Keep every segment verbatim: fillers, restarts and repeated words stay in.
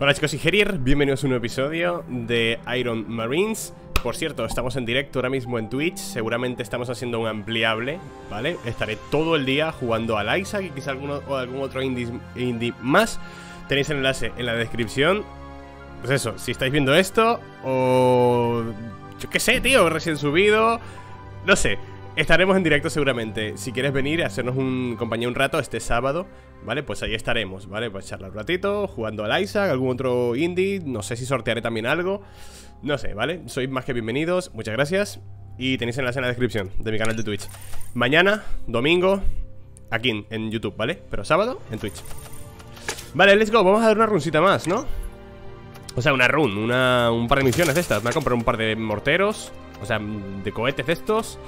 Hola chicos y Gerier, bienvenidos a un nuevo episodio de Iron Marines. Por cierto, estamos en directo ahora mismo en Twitch. Seguramente estamos haciendo un ampliable, ¿vale? Estaré todo el día jugando al Isaac y quizá alguno, o algún otro indie, indie más. Tenéis el enlace en la descripción. Pues eso, si estáis viendo esto o... yo qué sé, tío, recién subido, no sé, estaremos en directo seguramente. Si quieres venir a hacernos un compañía un rato este sábado, ¿vale? Pues ahí estaremos, ¿vale? Pues charlar un ratito, jugando al Isaac, algún otro indie. No sé si sortearé también algo. No sé, ¿vale? Sois más que bienvenidos, muchas gracias. Y tenéis el enlace en la descripción de mi canal de Twitch. Mañana, domingo, aquí en, en YouTube, ¿vale? Pero sábado, en Twitch. Vale, let's go, vamos a dar una runcita más, ¿no? O sea, una run, una, un par de misiones de estas. Me voy a comprar un par de morteros, o sea, de cohetes de estos.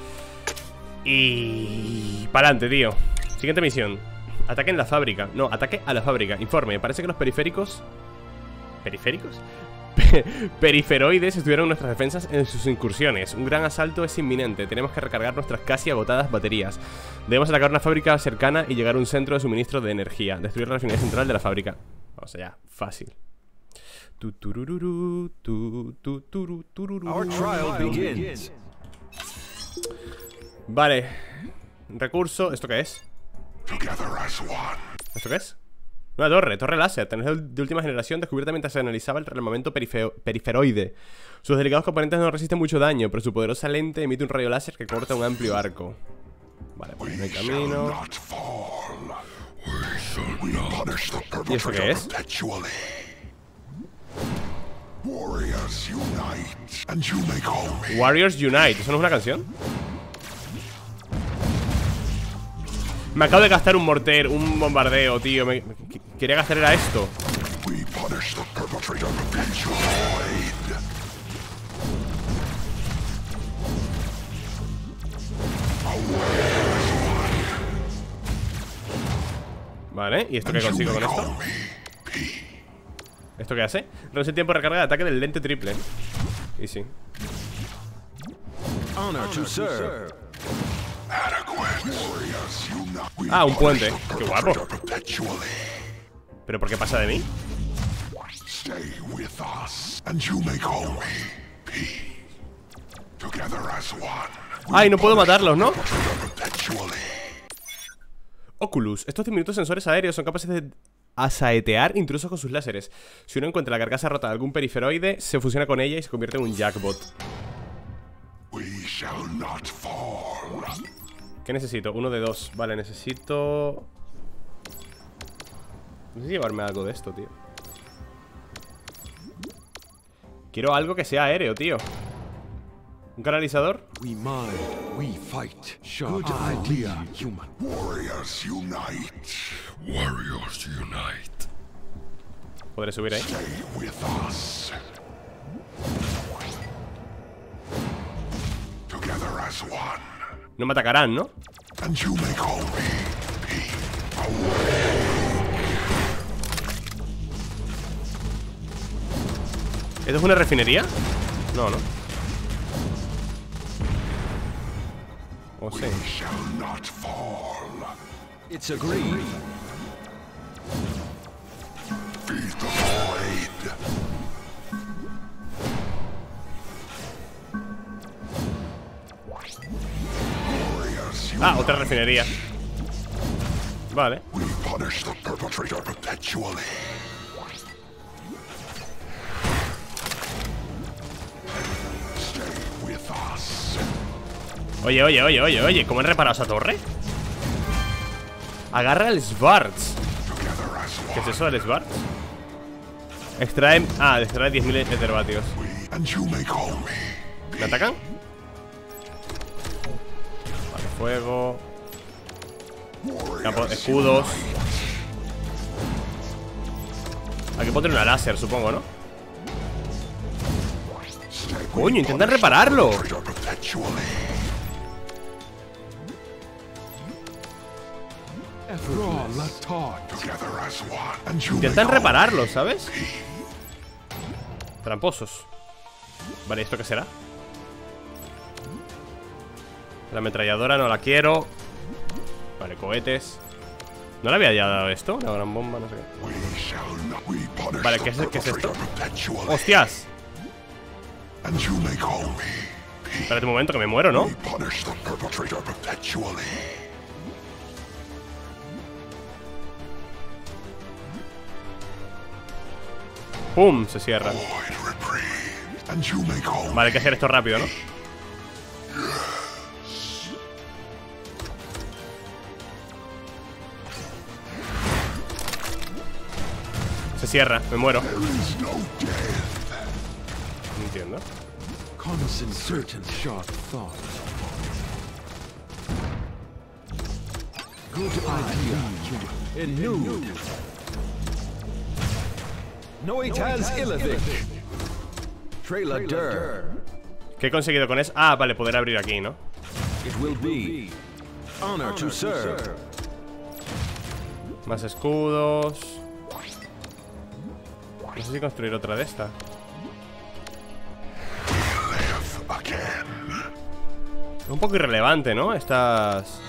Y... para adelante, tío. Siguiente misión. Ataque en la fábrica. No, ataque a la fábrica. Informe, parece que los periféricos... ¿Periféricos? Periferoides estuvieron en nuestras defensas en sus incursiones. Un gran asalto es inminente. Tenemos que recargar nuestras casi agotadas baterías. Debemos atacar una fábrica cercana y llegar a un centro de suministro de energía. Destruir la refinería central de la fábrica. Vamos allá, fácil. Tu, turururu, tu, tu, turu, tururu. Our trial begins. Vale. Recurso. ¿Esto qué es? ¿Esto qué es? Una torre, torre láser. Tecnología de última generación descubierta mientras se analizaba el armamento periferoide. Sus delicados componentes no resisten mucho daño, pero su poderosa lente emite un rayo láser que corta un amplio arco. Vale, pues no hay camino. ¿Y esto qué es? Warriors Unite. ¿Eso no es una canción? Me acabo de gastar un morter, un bombardeo, tío. Me, me, quería gastar era esto. Vale, ¿y esto qué consigo con esto? ¿Esto qué hace? Reduce el tiempo de recarga de ataque del lente triple. Y sí. Ah, un puente. Qué guapo. ¿Pero por qué pasa de mí? Ay, no puedo matarlos, ¿no? Oculus. Estos diminutos sensores aéreos son capaces de asaetear intrusos con sus láseres. Si uno encuentra la carcasa rota de algún periferoide, se fusiona con ella y se convierte en un jackbot. ¿Qué necesito? Uno de dos. Vale, necesito... necesito llevarme algo de esto, tío. Quiero algo que sea aéreo, tío. ¿Un canalizador? We mind, we fight. Good idea, human. Warriors unite. Warriors unite. ¿Podré subir ahí? No me atacarán, ¿no? ¿Esto es una refinería? No, no. O sí. It's agreed. Ah, otra refinería. Vale. Oye, oye, oye, oye, oye, ¿cómo han reparado esa torre? Agarra el Svarts. ¿Qué es eso del Svarts? Extrae... ah, extrae diez mil heterovatios. ¿Me atacan? Vale, fuego. Campo, escudos. Aquí puedo tener una láser, supongo, ¿no? Coño, intentan repararlo. Intentan repararlo, ¿sabes? Tramposos. Vale, ¿esto qué será? La ametralladora no la quiero. Vale, cohetes. ¿No le había ya dado esto? Una gran bomba, no sé qué. Vale, ¿qué es, ¿qué es esto? ¡Hostias! Espérate un momento, que me muero, ¿no? ¡Pum! Se cierra. Vale, hay que hacer esto rápido, ¿no? Se cierra, me muero. No entiendo. ¿Qué he conseguido con eso? Ah, vale, poder abrir aquí, ¿no? Más escudos. No sé si construir otra de estas. Un poco irrelevante, ¿no? Estas...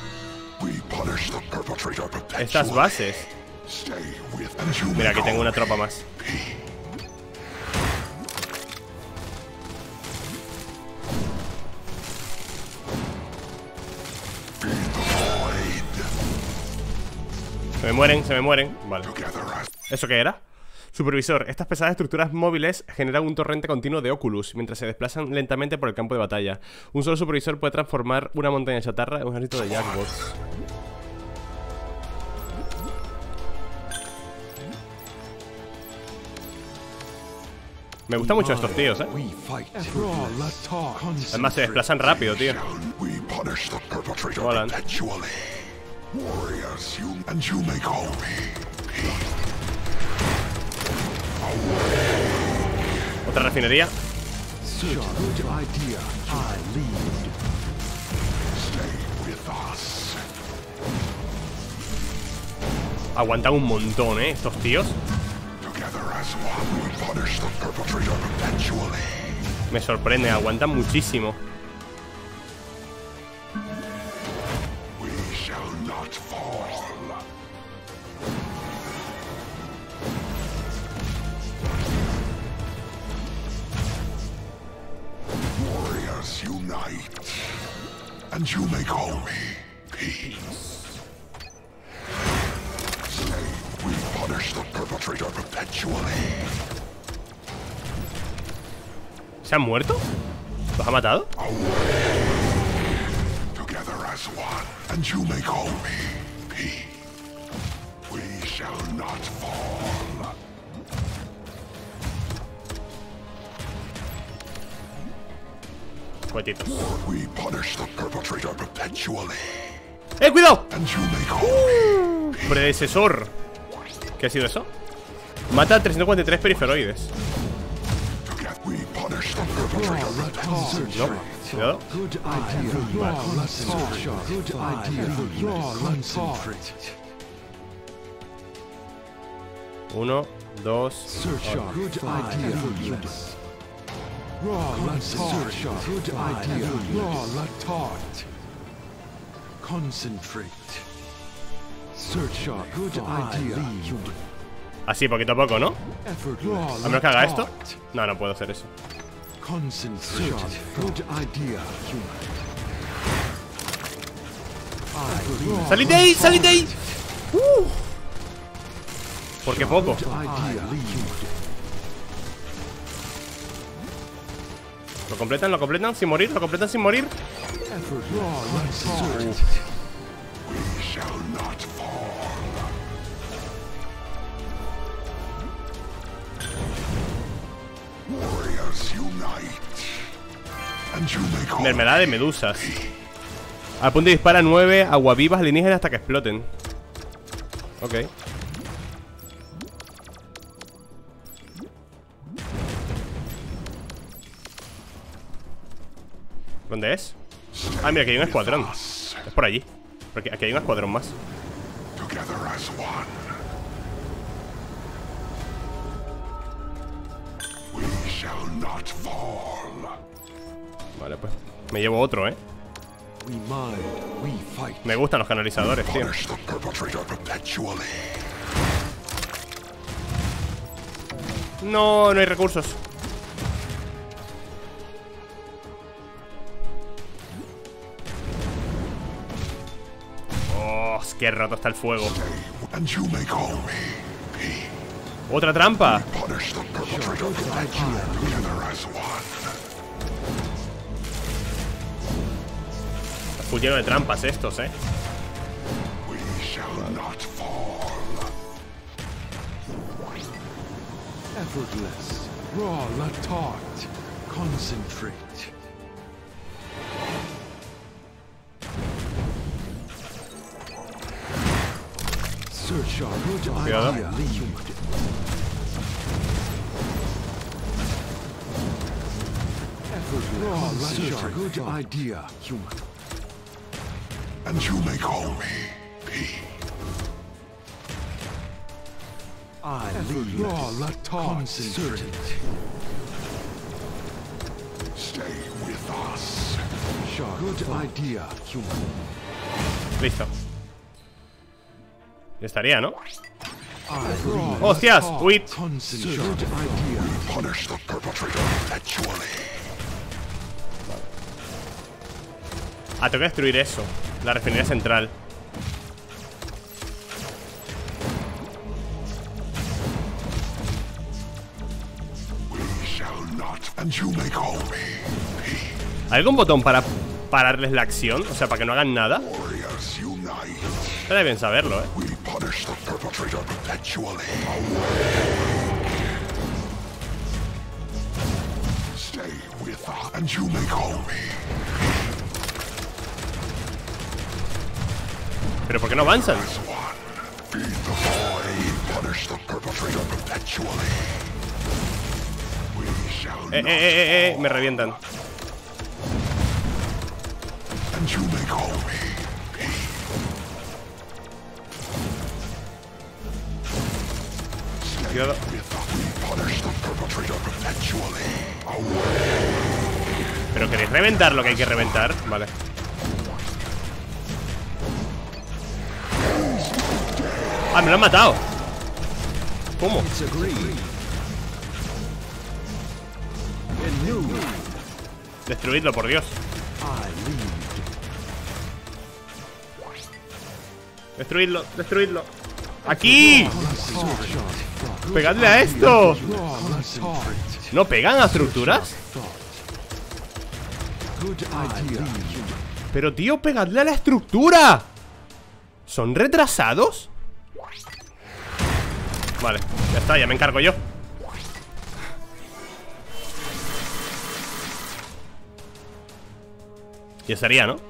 Estas bases. Mira, aquí tengo una tropa más. Se me mueren, se me mueren. Vale. ¿Eso qué era? Supervisor, estas pesadas estructuras móviles generan un torrente continuo de Oculus mientras se desplazan lentamente por el campo de batalla. Un solo supervisor puede transformar una montaña de chatarra en un ejército de Jackbots. Me gustan mucho estos tíos, ¿eh? Además se desplazan rápido, tío. Volan. Otra refinería. Aguantan un montón, ¿eh? Estos tíos. Me sorprende, aguantan muchísimo. And you may call me peace. Say, we punish the perpetrator perpetually. ¿Se han muerto? ¿Los ha matado? Together as one, and you may call me peace. We shall not fall. Cuetitos. We punish the perpetrator perpetually. ¡Eh, cuidado! And you may call me peace. Predecesor. ¿Qué ha sido eso? Mata a trescientos cuarenta y tres periferoides. We punish the perpetrator perpetually. No, cuidado. Uno, dos. Raw search, good idea. Raw taught. Concentrate. Search, good idea. Así, poquito a poco, ¿no? A menos que haga esto. No, no puedo hacer eso. Concentrate. Good idea. ¡Salid de ahí! ¡Salid de ahí! Uh. ¿Por qué poco? Lo completan, lo completan sin morir, lo completan sin morir. Mermelada de medusas. Al punto dispara nueve aguavivas alienígenas hasta que exploten. Ok. ¿Dónde es? Ah, mira, aquí hay un escuadrón. Es por allí. Porque aquí hay un escuadrón más. Vale, pues me llevo otro, ¿eh? We mind, we fight. Me gustan los canalizadores, tío. Punish the perpetrator perpetually. No, no hay recursos. Oh, qué roto está el fuego. And you may call me P. Otra trampa. Punish the perpetrator perpetually together as one. Está full lleno de trampas estos, eh. We shall not fall. Effortless. Raw la tart. Concentrate. Search our good Cuidado. idea. Lead. Effortless. Raw la tart. Good idea. Human. And you may call me P. I lead. Raw la tart. Concentrate. Stay with us. Sharp. Good idea. Human. Listo. Ya estaría, ¿no? I ¡Hostias! ¡Uy! Concentrate. Good idea. Punish the perpetrator perpetually. Ah, tengo que destruir eso. La refinería central. We shall not. And you may call me P. ¿Hay algún botón para pararles la acción? O sea, para que no hagan nada. Warriors unite. Estaría bien saberlo, eh. We punish the perpetrator perpetually. Stay with us. And you may call me. ¿Pero por qué no avanzan? As one. Feed the void. Punish the perpetrator perpetually. We shall Eh, eh, not. eh, eh, eh, me revientan. And you may call me P. Cuidado. With us. We punish the perpetrator perpetually. ¿Pero queréis reventar lo que hay que reventar? Vale. Ah, me lo han matado. ¿Cómo? It's agreed. And new. Destruidlo, por Dios. I lead. Destruidlo, destruidlo. ¡Aquí! Concentrate. ¡Pegadle a esto! Raw la tart. ¿No pegan a estructuras? Good idea. Pero tío, pegadle a la estructura. ¿Son retrasados? Vale, ya está, ya me encargo yo. Ya estaría, ¿no?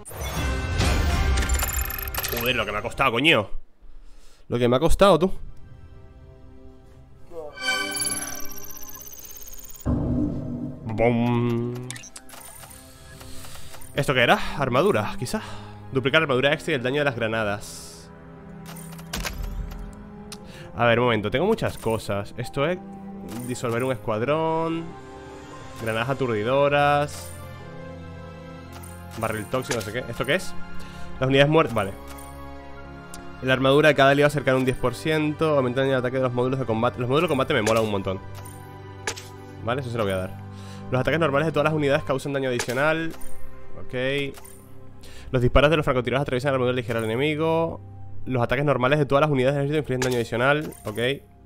Joder, lo que me ha costado, coño. Lo que me ha costado, tú. Bom. ¿Esto qué era? Armadura, quizá. Duplicar armadura extra y el daño de las granadas. A ver, un momento, tengo muchas cosas. Esto es disolver un escuadrón. Granadas aturdidoras. Barril tóxico, no sé qué. ¿Esto qué es? Las unidades muertas, vale. La armadura de cada aliado cercana un diez por ciento. Aumenta el daño de ataque de los módulos de combate. Los módulos de combate me molan un montón. Vale, eso se lo voy a dar. Los ataques normales de todas las unidades causan daño adicional. Ok. Los disparos de los francotiradores atraviesan la armadura ligera del enemigo. Los ataques normales de todas las unidades del ejército infligen daño adicional. Ok.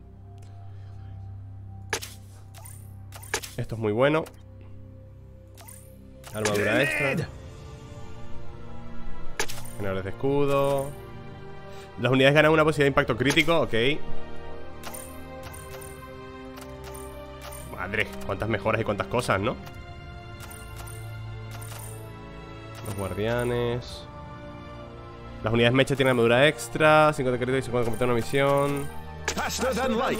Esto es muy bueno. Armadura extra. Generadores de escudo. Las unidades ganan una posibilidad de impacto crítico. Ok. Madre, cuántas mejoras y cuántas cosas, ¿no? Los guardianes. Las unidades mecha tienen armadura extra, cinco de crédito y se puede completar una misión. Faster than light.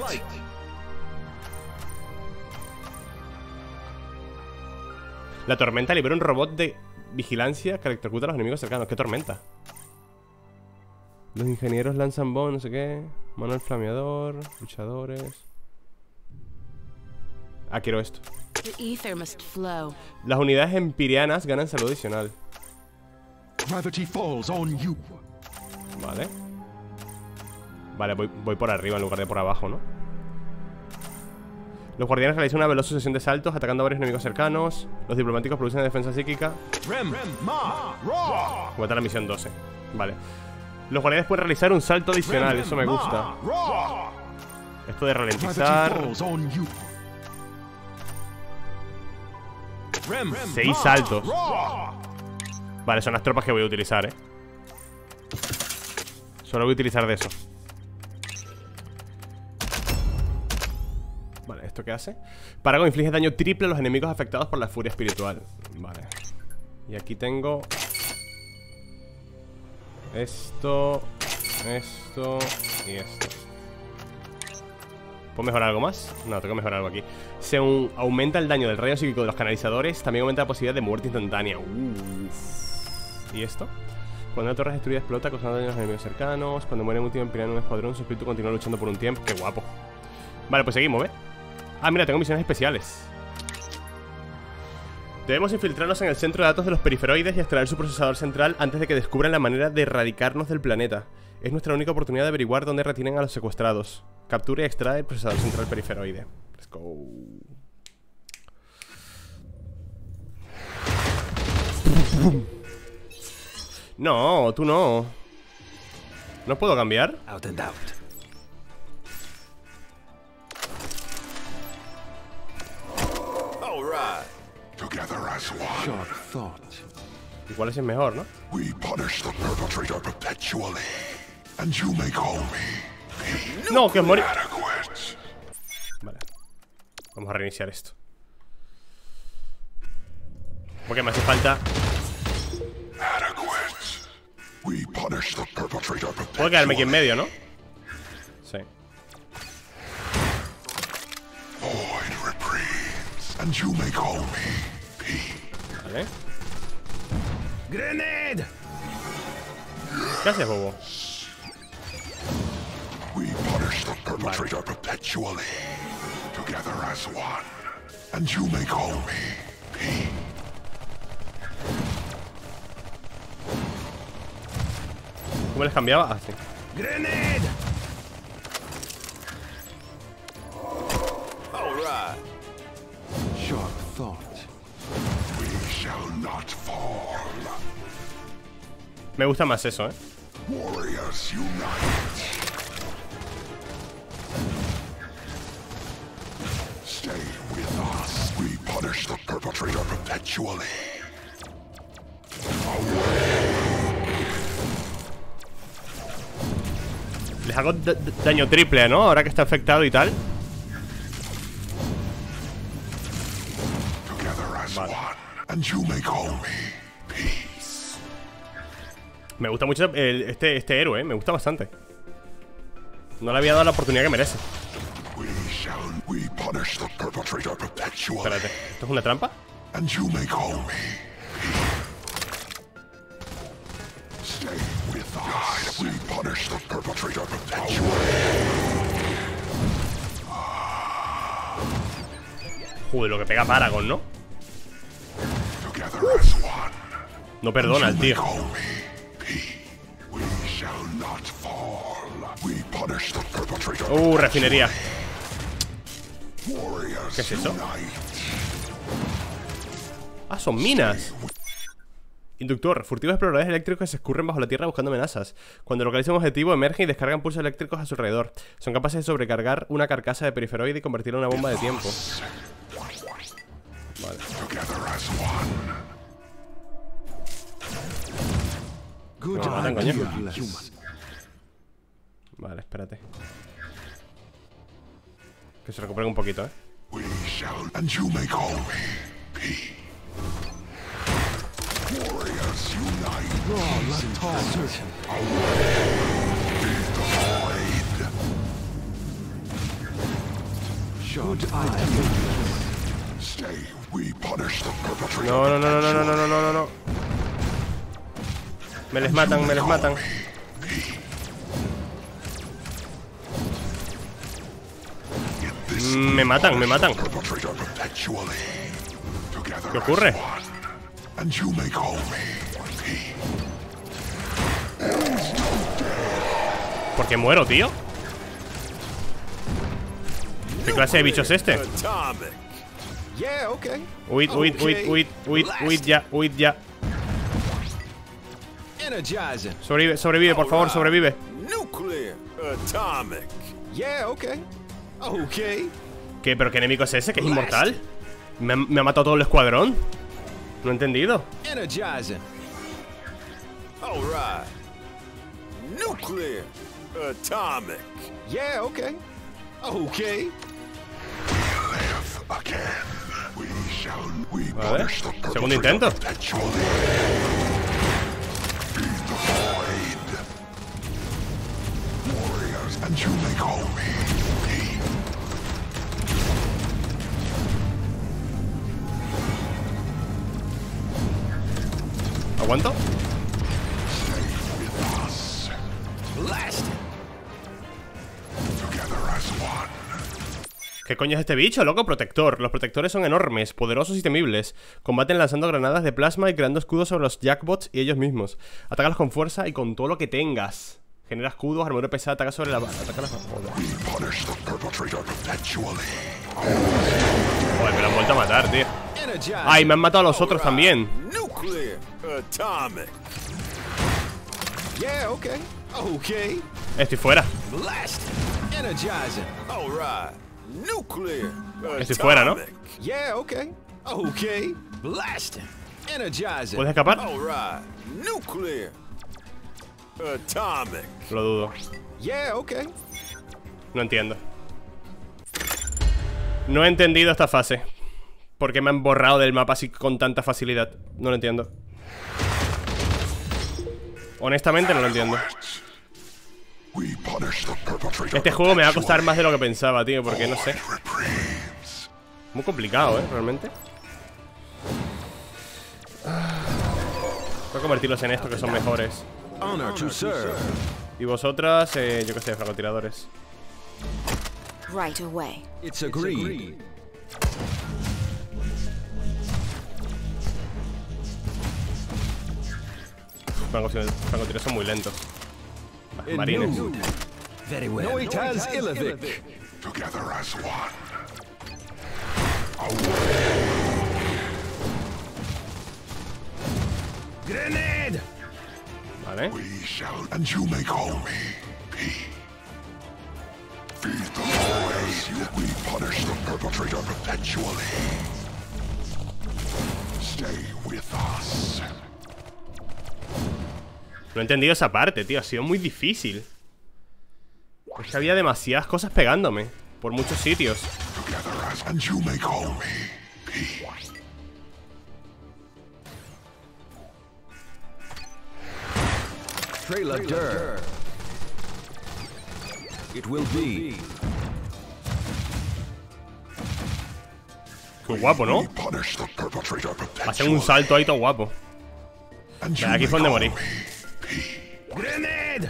La tormenta libera un robot de vigilancia que electrocuta a los enemigos cercanos. ¿Qué tormenta? Los ingenieros lanzan bombas, no sé qué. Manual flameador, luchadores. Ah, quiero esto. The ether must flow. Las unidades empirianas ganan salud adicional. Gravity falls on you. Vale. Vale, voy, voy por arriba en lugar de por abajo, ¿no? Los guardianes realizan una veloz sucesión de saltos atacando a varios enemigos cercanos. Los diplomáticos producen una defensa psíquica. Matar la misión doce. Vale. Los guardianes pueden realizar un salto adicional, eso me gusta. Esto de ralentizar. Seis saltos. Vale, son las tropas que voy a utilizar, eh. Solo voy a utilizar de eso. Vale, ¿esto qué hace? Paragon inflige daño triple a los enemigos afectados por la furia espiritual. Vale. Y aquí tengo esto, esto y esto. ¿Puedo mejorar algo más? No, tengo que mejorar algo aquí. Se un, aumenta el daño del rayo psíquico de los canalizadores. También aumenta la posibilidad de muerte instantánea. Uf. ¿Y esto? Cuando una torre es destruida explota causando daño a los enemigos cercanos. Cuando muere un último empleado en un escuadrón, su espíritu continúa luchando por un tiempo. ¡Qué guapo! Vale, pues seguimos, ¿ves? Ah, mira, tengo misiones especiales. Debemos infiltrarnos en el centro de datos de los periferoides y extraer su procesador central antes de que descubran la manera de erradicarnos del planeta. Es nuestra única oportunidad de averiguar dónde retienen a los secuestrados. Captura y extrae el procesador central periferoide. Let's go. No, tú no. ¿No puedo cambiar? Out and out. All right. Together as one, Sharp thought. Igual ese es mejor, ¿no? we punish the perpetrator perpetually. And you may call me No, que morir. adequate. Vale. Vamos a reiniciar esto. Porque me hace falta. Adequate. We punish the perpetrator Puedo quedarme aquí en perpetually. medio, ¿no? Sí. Void reprieves. And you may call me P. Vale. Grenade! ¿Qué haces, bobo? We punish the perpetrator perpetually. Together as one. And you may call me P. ¿Cómo les cambiaba? Ah, sí. Grenade! All right. Sharp thought. We shall not fall. Me gusta más eso, ¿eh? Warriors unite. Stay with us. We punish the perpetrator perpetually. Les hago d- d- daño triple, ¿no? Ahora que está afectado y tal. Together as Vale. one. And you may call me peace. Me gusta mucho el- este, este héroe, ¿eh? Me gusta bastante. No le había dado la oportunidad que merece. We shall. We punish the perpetrator perpetually. Espérate, ¿esto es una trampa? And you may call me peace. Stay with us. We punish the perpetrator perpetually. Joder, lo que pega Paragon, ¿no? Together as one. No perdona el You may tío. call me P. We shall not fall. We punish the perpetrator. Uh, refinería. Warriors ¿Qué es eso? unite. Ah, son minas. Inductor, furtivos exploradores eléctricos que se escurren bajo la tierra buscando amenazas. Cuando localizan un objetivo, emergen y descargan pulsos eléctricos a su alrededor. Son capaces de sobrecargar una carcasa de periferoide y convertirla en una bomba de tiempo. Vale. Together as one. Good No, matan, coño. idea, human. Vale, espérate. Que se recuperen un poquito, ¿eh? We shall. And you may call me P. Warriors unite. Oh, let's talk. Void. Good idea. Stay. We punish the perpetrator. No, no, no, no, no, no, no, no, no, no. Me les matan, me les matan. Mm, Me matan, me matan. Perpetrator perpetually. Together ¿Qué as ocurre? one. And you may call me P. ¿Por qué muero, tío? ¿Qué clase de bicho es este? Atomic. Yeah, okay. Huid, huid, huid, huid, huid, huid ya, huid ya. Energizing. Sobrevive, sobrevive, por favor, sobrevive. Nuclear. Atomic. Yeah, okay. Okay. ¿Qué? ¿Pero qué enemigo es ese? ¿Que es inmortal? ¿Me ha, me ha matado todo el escuadrón? No he entendido. Energizing. All right. Nuclear. Atomic. Yeah, okay. Okay. Live again. We shall. We Vale. punish the Segundo perpetrator intento. perpetually. Feed the void. Warriors, and you may call me P. ¿Aguanto? Stay with us. Blast. Together as one. ¿Qué coño es este bicho, loco? Protector. Los protectores son enormes, poderosos y temibles. Combaten lanzando granadas de plasma y creando escudos sobre los jackbots y ellos mismos. Atácalos con fuerza y con todo lo que tengas. Genera escudos, armadura pesada, ataca sobre la bala. Atácalos. Joder. We punish the perpetrator perpetually. Joder, me lo han vuelto a matar, tío. Energizing. Ay, me han matado a los otros también. Nuclear. Atomic. Yeah, okay. Okay. Estoy fuera. Blast. Energizing. All right. Nuclear. Estoy fuera, ¿no? Atomic. Yeah, okay. Okay. Blasting. Energizing. ¿Puedes escapar? All right. Nuclear. Atomic. Lo dudo. Yeah, okay. No entiendo. No he entendido esta fase. ¿Por qué me han borrado del mapa así con tanta facilidad? No lo entiendo. Honestamente no lo entiendo. We punish the perpetrator Este juego me va a costar perpetually. más de lo que pensaba, tío, porque no sé. Reprieves. Muy complicado, ¿eh? Realmente. Voy a convertirlos en esto, que son mejores. Honor to serve. Y vosotras, eh, yo qué sé, francotiradores. Right away. It's agreed. Francotiradores francotiradores son muy lentos. Marines. Very well. Noitas Ilovic. Together as one. Grenade. Vale. We shall, and you may call me P. Feed the void. We punish the perpetrator perpetually. Stay with us. No he entendido esa parte, tío. Ha sido muy difícil. Es que había demasiadas cosas pegándome por muchos sitios. Together as, and you may call me P. Trailer Dur. It will be. Qué guapo, ¿no? We punish the perpetrator Hacen perpetually. un salto ahí todo guapo. And you Aquí may fue donde call morí. me P. Grenade.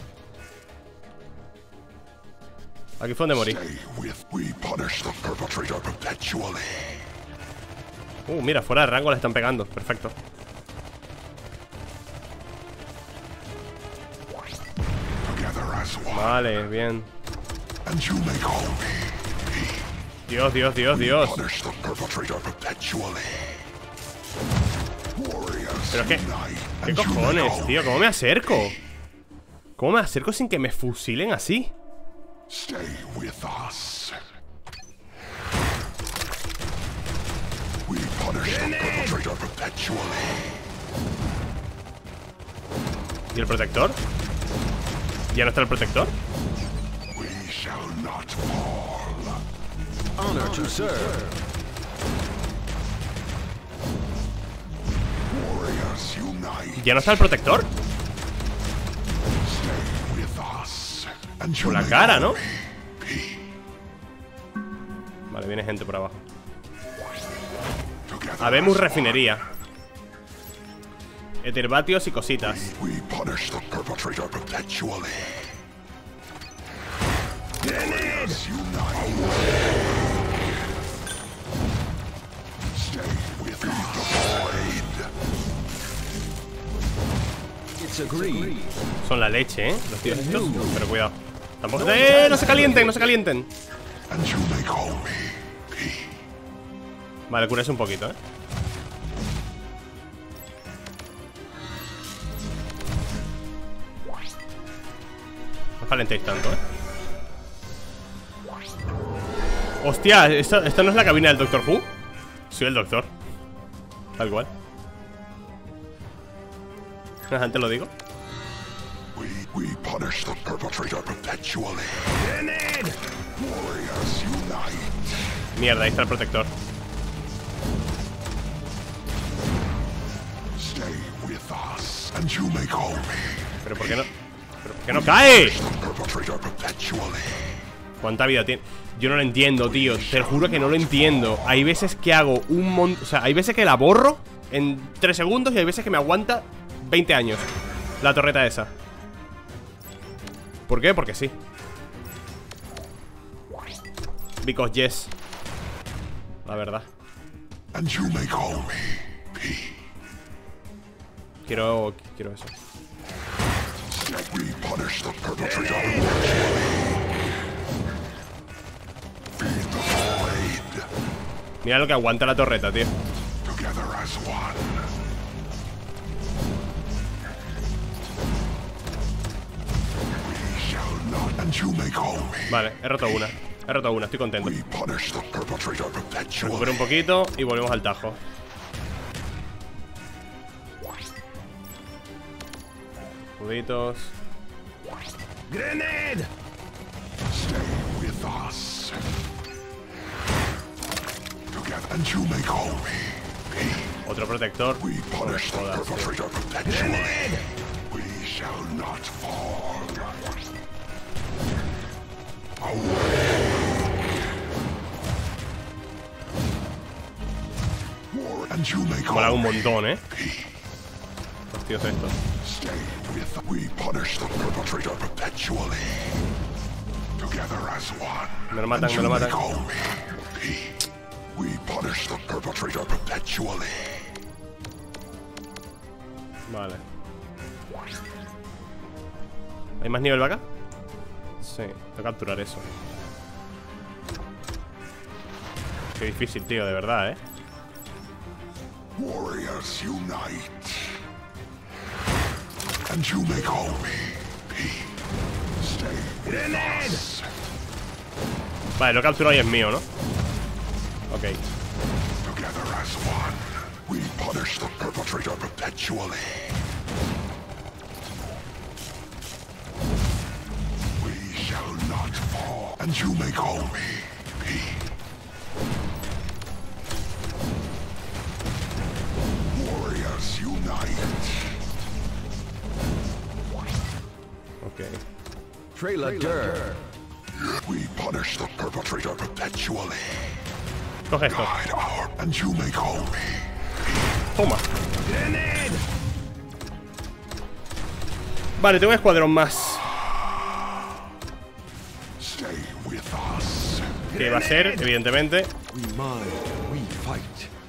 Aquí fue donde morí. Stay with. We punish the perpetrator perpetually. Uh, mira, fuera de rango le están pegando. Perfecto. Together as one. Vale, bien. And you may call me Dios, Dios, Dios, Dios. punish the perpetrator perpetually. Warriors Pero qué, unite, ¿qué and you may cojones, call tío? me ¿Cómo me acerco? ¿Cómo me acerco sin que me fusilen así? Stay with us. We punish the perpetrator perpetually. ¿Y el protector? ¿Ya no está el protector? We shall not fall. Honor to serve. Warriors unite. ¿Ya no está el protector? Stay with us. And you Por la may cara, call ¿no? me P. Vale, viene gente por abajo. Together Habemos as refinería. Eterbatios y cositas. one, we punish the perpetrator perpetually. Warriors unite. Stay with the void. It's agreed. Son la leche, ¿eh? Los tíos estos. Pero cuidado. Tampoco... ¡Eh! ¡No se calienten! ¡No se calienten! And you may call me P. Vale, curarse un poquito, ¿eh? No calentéis tanto, ¿eh? Hostia, ¿esto, ¿esto no es la cabina del Doctor Who? Soy el doctor. Tal cual. Antes lo digo. We, we punish the perpetrator perpetually. Warriors unite. Mierda, ahí está el protector. Stay with us, and you may call me. Pero ¿por qué no? ¿Pero por qué no cae? The perpetrator perpetually. ¿Cuánta vida tiene? Yo no lo entiendo, tío. Te lo juro que no lo entiendo. Hay veces que hago un montón... O sea, hay veces que la borro en tres segundos y hay veces que me aguanta veinte años la torreta esa. ¿Por qué? Porque sí. Because yes. La verdad. And you may call me P. Quiero... Quiero eso. We punish the perpetrator perpetually. Feed the void. Mira lo que aguanta la torreta, tío. Together as one. We shall not, and you may call me. Vale, he roto una. He roto una, estoy contento. We punish the perpetrator perpetually. Recupero un poquito y volvemos al tajo. Escuditos. Grenade! Stay with us. Together, and you may call me P. Otro protector. We punish the Jodas, tío. perpetrator perpetually. We shall not fall. War, and you may Mola call un me montón, eh. P. Los tíos estos. Stay with. We punish the perpetrator perpetually. Together as one. Me lo matan, and me lo you may matan. call me P. We punish the perpetrator perpetually. Vale. ¿Hay más nivel vaca? Sí, tengo que capturar eso. Qué difícil, tío, de verdad, eh. Warriors unite. And you may call me P. Stay with us. Vale, lo he capturado y es mío, ¿no? Ok. Together as one. We punish the perpetrator perpetually. We shall not fall. And you may call me P. Warriors unite. Ok. Trailer Dur. We punish the perpetrator perpetually. Coge esto. Guide our, and you may call me. Toma. Grenade! Vale, tengo un escuadrón más. Stay with us. Que va a ser, evidentemente. We mind, we fight.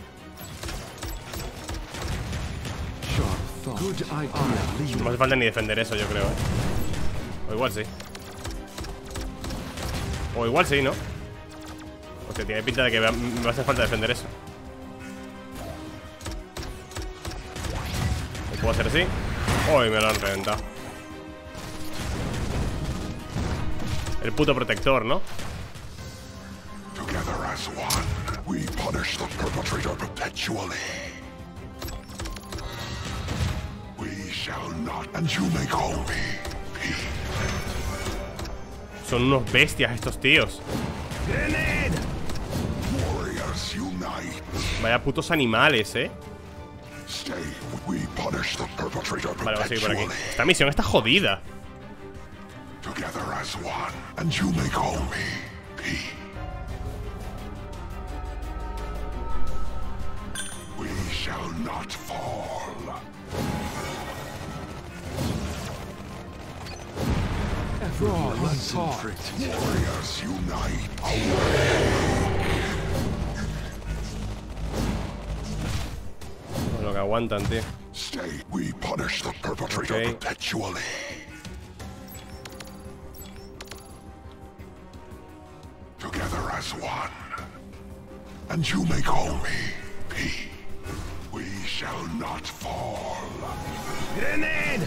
Sharp thought. Good idea, No leader. hace falta ni defender eso, yo creo, eh. O igual sí. O igual sí, ¿no? Hostia, tiene pinta de que me va a hacer falta defender eso. ¿Lo puedo hacer así? Uy, me lo han reventado. El puto protector, ¿no? Together as one, we punish the perpetrator perpetually. We shall not, and you may call me P. Son unos bestias estos tíos. Grenade! Warriors unite. Vaya putos animales, eh. Stay. We punish the perpetrator Vale, va a seguir por aquí. perpetually. Esta misión está jodida. Together as one, and you may call me P. We shall not fall. Fraud untaught. Warriors unite. Lo que aguantan, tío. Stay. We punish the perpetrator Okay. perpetually. Together as one. And you may call me P. We shall not fall. Grenade!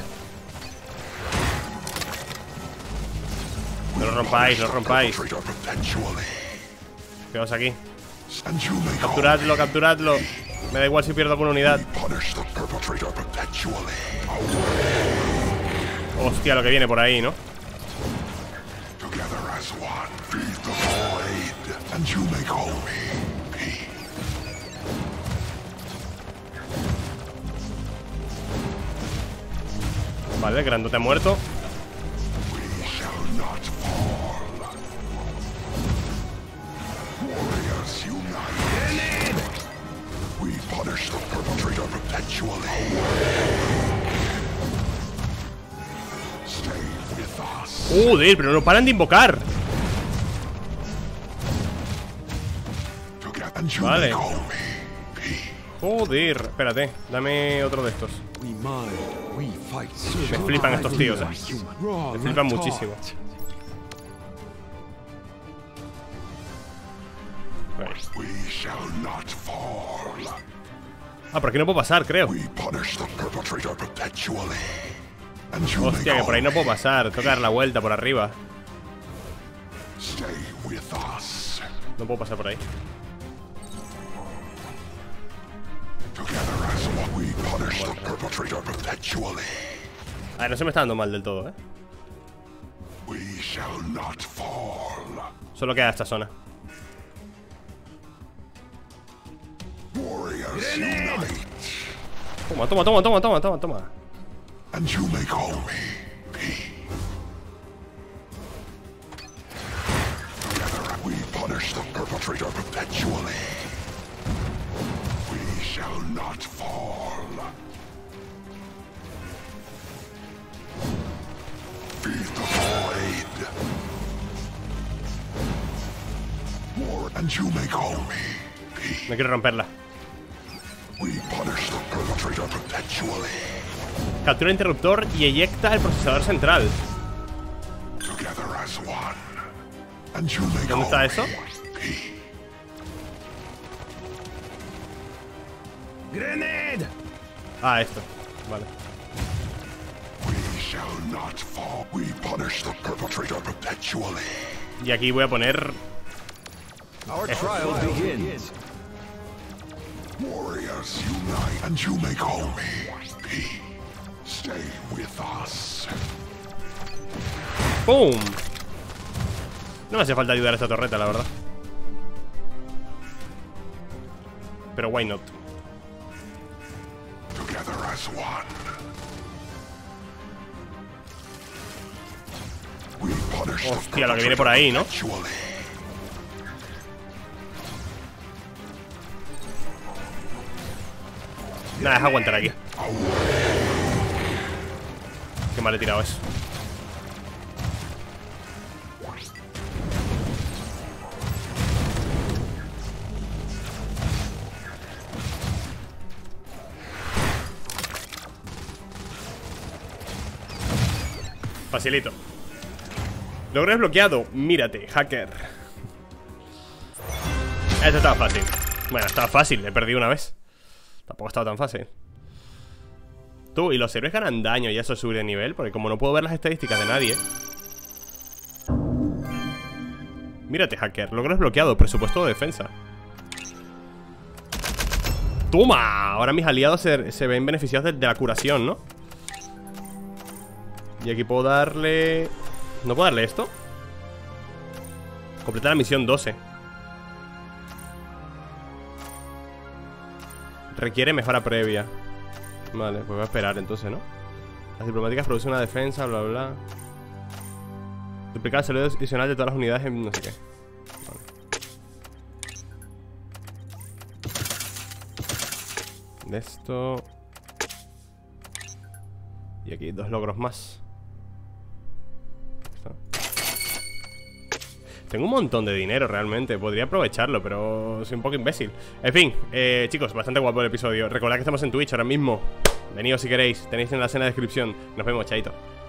No lo rompáis, no lo rompáis. Perpetrator perpetually. Quedaos aquí. And you may call Capturadlo, capturadlo. Me da igual si pierdo alguna unidad. me punish the perpetrator perpetually. Hostia, lo que viene por ahí, ¿no? Together as one. Feed the void. And you may call me P. Vale, el grandote ha muerto. We shall not fall. Warriors unite. Grenade! We punish the perpetrator perpetually. Stay with us. Joder, pero no paran de invocar. Together and you Vale. may call me P. Joder, espérate, dame otro de estos. We mind, we fight. Me flipan estos tíos, eh. Raw, Me flipan not muchísimo. taught. Vale. We shall not fall. Ah, por aquí no puedo pasar, creo. We punish the perpetrator perpetually. And you may Hostia, que call por ahí no puedo me pasar. Tengo que dar la vuelta por arriba. Stay with us. No puedo pasar por ahí. Together as one. We punish the perpetrator perpetually. A ver, no se me está dando mal del todo, eh. We shall not fall. Solo queda esta zona. Warriors unite. Toma, toma, toma, toma, toma, toma, toma. And you may call me P. Together we punish the perpetrator perpetually. We shall not fall. Feed the void. War, and you may call me P. No quiero romperla. We punish the perpetrator perpetually. Captura el interruptor y eyecta el procesador central. Together as one. And you may ¿Dónde call está eso? me P. Grenade! Ah, esto. Vale. We shall not fall. We punish the perpetrator perpetually. Y aquí voy a poner... Our trial begins. Warriors unite, and you may call me P. Stay with us. ¡Pum! No me hace falta ayudar a esta torreta, la verdad. Pero why not? Together as one. We punish the Hostia, lo que viene por ahí, ¿no? perpetually. Nada, deja aguantar aquí. Qué mal he tirado eso. Facilito. Logro desbloqueado. Mírate, hacker. Esto estaba fácil. Bueno, estaba fácil, he perdido una vez. Tampoco ha estado tan fácil. Tú, ¿y los héroes ganan daño y eso sube de nivel? Porque como no puedo ver las estadísticas de nadie. Mírate, hacker, logro desbloqueado, presupuesto de defensa. ¡Toma! Ahora mis aliados se, se ven beneficiados de, de la curación, ¿no? Y aquí puedo darle... ¿No puedo darle esto? Completar la misión doce. Requiere mejora previa. Vale, pues voy a esperar entonces, ¿no? Las diplomáticas producen una defensa, bla, bla, bla. Duplicar el salud adicional de todas las unidades en no sé qué. Vale. De esto. Y aquí dos logros más. Tengo un montón de dinero realmente. Podría aprovecharlo, pero soy un poco imbécil. En fin, eh, chicos, bastante guapo el episodio. Recordad que estamos en Twitch ahora mismo. Veníos si queréis, tenéis enlace en la descripción. Nos vemos, chaito.